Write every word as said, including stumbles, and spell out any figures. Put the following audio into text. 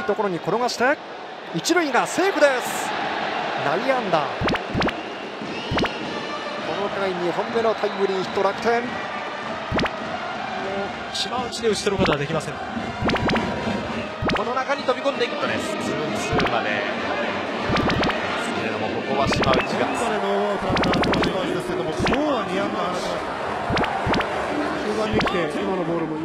ところに転がして一塁がセーフです。内野安打、この回にほんめのタイムリーヒット、楽天。 島内で打ち取ることはできません。 この中に飛び込んでいくとです。ツーツーまでですけれども、ここは島内が今までのノーアウトランナー島内ですけども、今日はに安打放ちました。中盤に来て今のボールも